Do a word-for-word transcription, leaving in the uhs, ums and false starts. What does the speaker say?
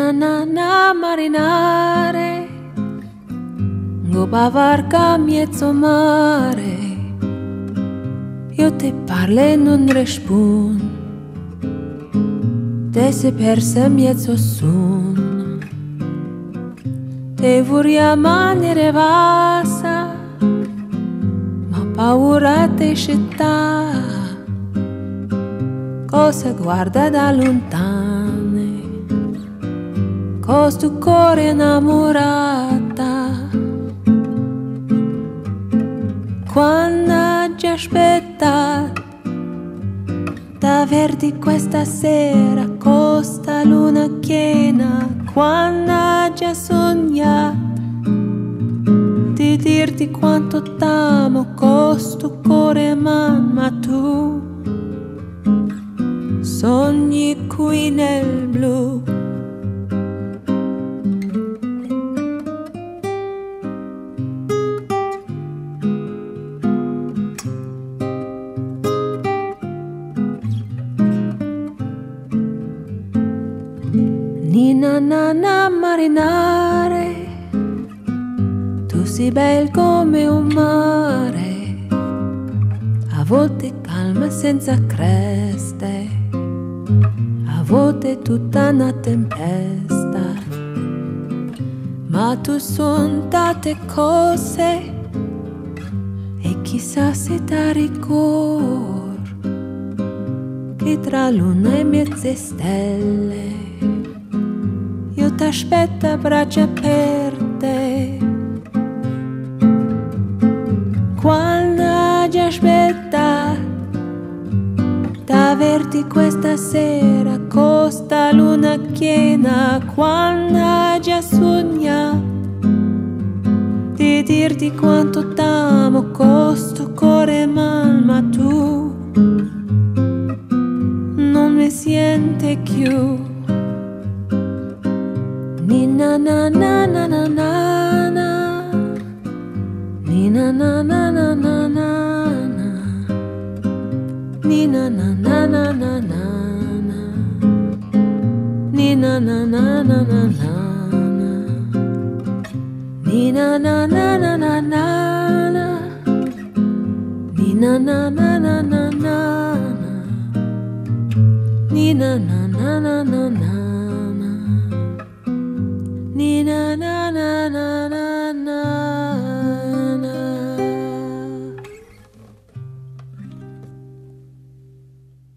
Nina na na marinare, go bavarca mezzo mare, io te parlo e non rispondo, te sei persa mezzo son, te vorrei mangiare vasa, ma paura te città, cosa guarda da lontane, cos tu cuore innamorata, quando ti aspetta d'averti questa sera, costa luna piena, quando ti ha sognato di dirti quanto t'amo, cos tu cuore man, ma tu sogni qui nel blu. Nina na na marinare, tu sei bel come un mare, a volte calma senza creste, a volte tutta una tempesta, ma tu son tante cose e chissà se ti ricordi che tra luna e mezze stelle io t'aspetto a braccia aperte, quando ti aspetta d'averti questa sera, costa luna piena, quando ti ha sognato di dirti quanto t'amo, costo cuore mal, ma tu non mi senti più. Nina na na na na na na, Nina na na na na na na, Nina na na na na na na, Nina na na na na na na, Nina na na na na na na, Nina na na na na na na, Nina na na na na na.